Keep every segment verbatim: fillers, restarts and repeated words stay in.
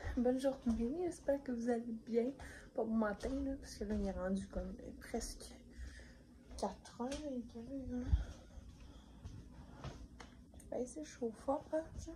bonne journée, j'espère que vous allez bien. Pas bon matin, là, parce que là, il est rendu comme presque quatre heures et quelques. Ben, c'est chaud fort, hein, ça.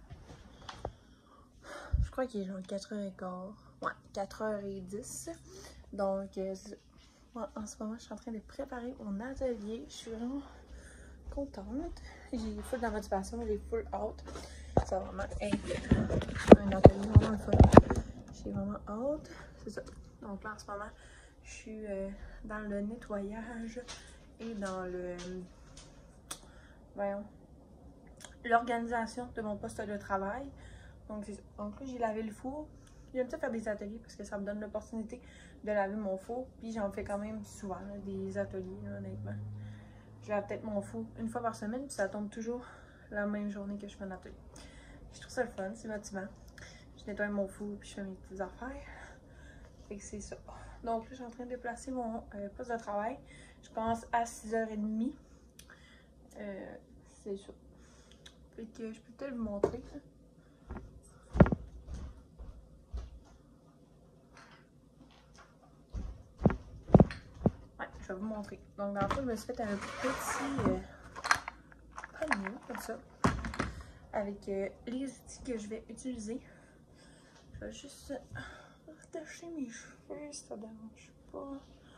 Je crois qu'il est genre quatre heures quinze. Ouais, quatre heures dix. Donc, euh, ouais, en ce moment, je suis en train de préparer mon atelier. Je suis vraiment contente. J'ai full de motivation, j'ai full hâte. Ça va vraiment être un atelier vraiment le fun. J'ai vraiment hâte. C'est ça. Donc là, en ce moment, je suis euh, dans le nettoyage et dans le... Voyons. L'organisation de mon poste de travail. Donc, donc là, j'ai lavé le four. J'aime ça faire des ateliers parce que ça me donne l'opportunité de laver mon four. Puis j'en fais quand même souvent, là, des ateliers, là, honnêtement. Je lave peut-être mon four une fois par semaine, puis ça tombe toujours la même journée que je fais un atelier. Je trouve ça le fun, c'est motivant. Je nettoie mon four, puis je fais mes petites affaires. Fait que c'est ça. Donc là, je suis en train de placer mon euh, poste de travail. Je commence à six heures trente. Euh, c'est ça. Fait que je peux peut-être vous montrer. Ouais, je vais vous montrer. Donc dans le fond, je me suis fait un petit euh, panier, comme ça. Avec euh, les outils que je vais utiliser. Je vais juste attacher mes cheveux, ça ne dérange pas.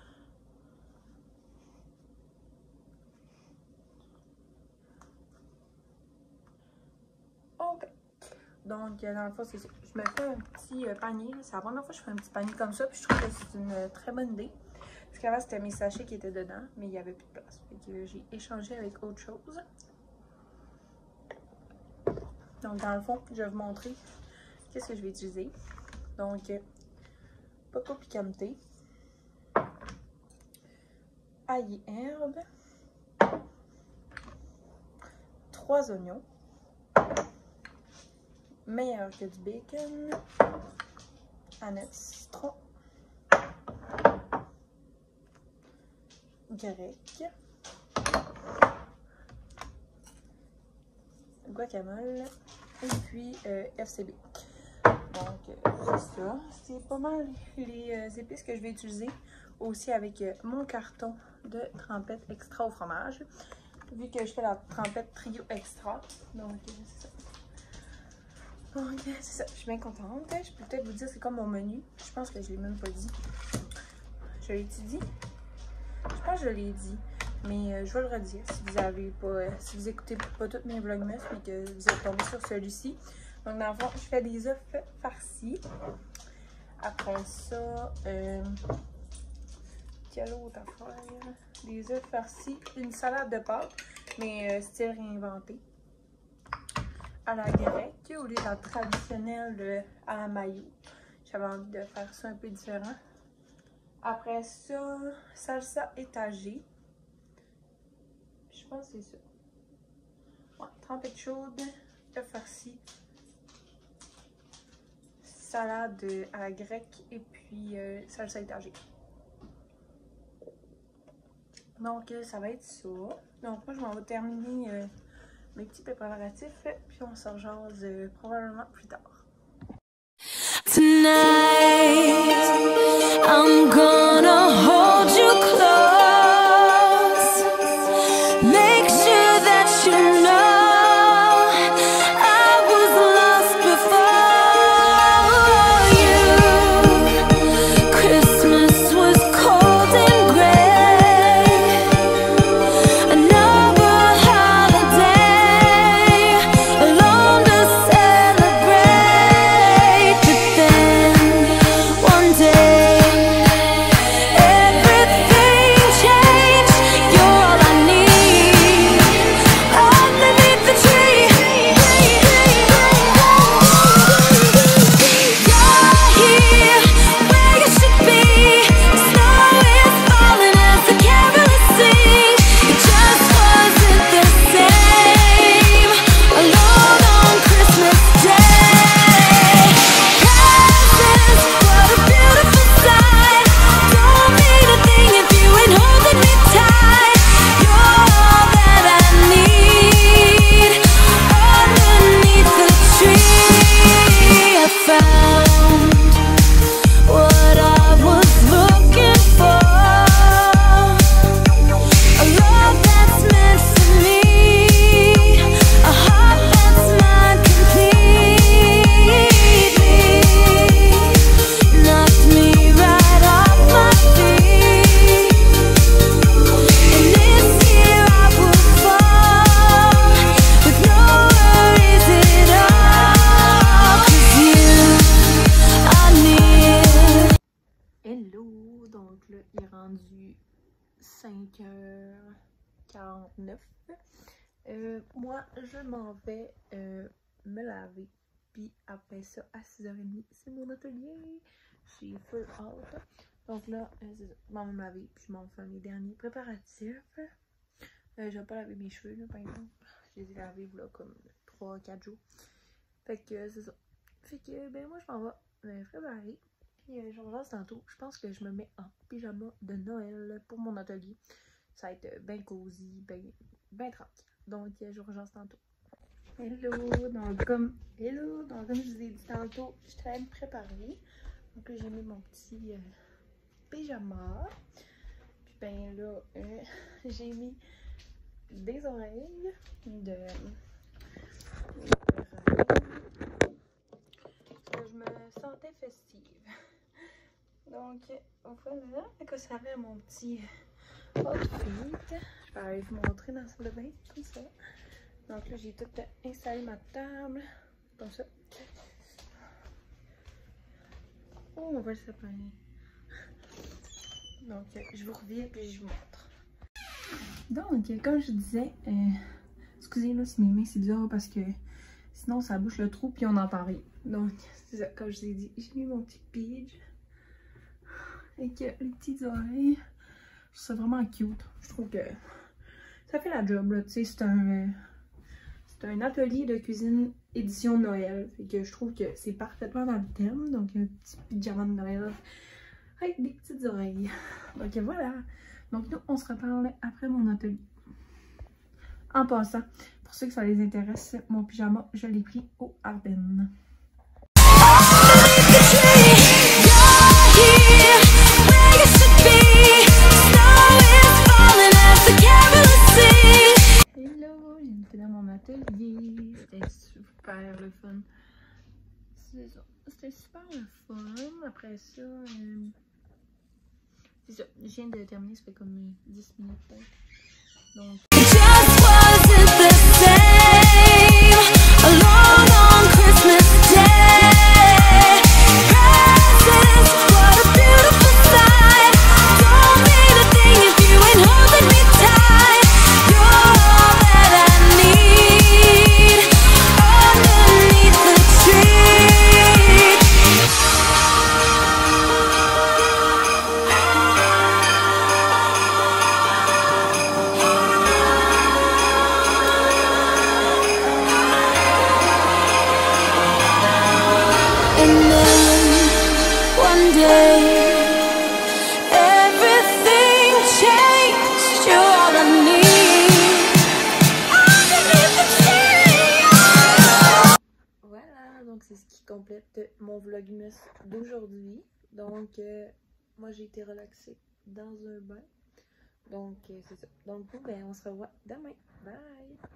Ok. Donc, dans le fond, c'est ça. Je me fais un petit euh, panier. C'est la première fois que je fais un petit panier comme ça. Puis je trouve que c'est une euh, très bonne idée. Parce qu'avant, c'était mes sachets qui étaient dedans. Mais il n'y avait plus de place. Fait que j'ai échangé avec autre chose. Donc, dans le fond, je vais vous montrer qu'est-ce que je vais utiliser. Donc, euh, Poco Picante, ail et herbe, trois oignons, meilleur que du bacon, aneth, citron, grec, guacamole et puis euh, F C B. Donc, euh, c'est ça. C'est pas mal les euh, épices que je vais utiliser. Aussi avec euh, mon carton de trempette extra au fromage. Vu que je fais la trempette trio extra. Donc, euh, c'est ça. Donc, euh, c'est ça. Je suis bien contente. Je peux peut-être vous dire c'est comme mon menu. Je pense que je l'ai même pas dit. Je l'ai-tu dit? Je pense que je l'ai dit. Mais euh, je vais le redire si vous avez pas. Euh, si vous écoutez pas tous mes vlogmas, mais que vous êtes tombé sur celui-ci. Donc, dans le fond, je fais des œufs farcis. Après ça, euh, quelle autre affaire? Des œufs farcis, une salade de pâtes, mais euh, style réinventé. À la grecque, au lieu de la traditionnelle de, à la mayo. J'avais envie de faire ça un peu différent. Après ça, salsa étagée. Je pense que c'est ça. Ouais, trempette chaude, œufs farcis. Salade à la grecque et puis euh, salsa étagée. Donc euh, ça va être ça. Donc moi je m'en vais terminer euh, mes petits préparatifs puis on se rejase euh, probablement plus tard. Tonight, I'm gonna hold you close. Make sure that you know celebrate. Donc là, il est rendu cinq heures quarante-neuf. Euh, moi, je m'en vais euh, me laver. Puis après ça, à six heures trente, c'est mon atelier. J'ai full out. Donc là, euh, c'est ça. Je m'en vais me laver. Puis je m'en fais mes derniers préparatifs. Euh, je vais pas laver mes cheveux, là, par exemple. Je les ai lavés là, comme trois quatre jours. Fait que euh, c'est ça. Fait que, ben moi, je m'en vais me préparer. Puis euh, je reviens tantôt. Je pense que je me mets en pyjama de Noël pour mon atelier. Ça va être bien cosy, bien ben tranquille. Donc, euh, je reviens tantôt. Hello! Donc, comme, hello! Donc, comme je vous ai dit tantôt, je suis en train de me préparer. Donc là, j'ai mis mon petit euh, pyjama. Puis ben là, euh, j'ai mis des oreilles de... Parce que je me sentais festive. Donc, voilà à quoi ça fait mon petit outfit. Je vais aller vous montrer dans la salle de bain, comme ça. Donc là, j'ai tout installé ma table, comme ça. Oh, on voit le sapin. Donc, je vous reviens puis je vous montre. Donc, comme je disais, euh, excusez-moi si mes mains c'est bizarre parce que sinon ça bouche le trou puis on n'entend rien. Donc, c'est ça, comme je vous ai dit, j'ai mis mon petit pidge avec les petites oreilles. Je trouve ça vraiment cute. Je trouve que ça fait la job, là. Tu sais, c'est un, euh, c'est un atelier de cuisine édition Noël. Fait que je trouve que c'est parfaitement dans le thème. Donc, un petit pyjama de Noël avec des petites oreilles. Donc, voilà. Donc, nous, on se reparle après mon atelier. En passant, pour ceux que ça les intéresse, mon pyjama, je l'ai pris au Ardennes. Hello, j'étais dans mon atelier. C'était super le fun. C'est ça. C'était super le fun. Après ça, euh, c'est ça. Je viens de terminer, ça fait comme dix minutes peut-être. Donc. C'est ce qui complète mon vlogmas d'aujourd'hui. Donc, euh, moi j'ai été relaxée dans un bain. Donc, euh, c'est ça. Donc, vous, ben, on se revoit demain. Bye!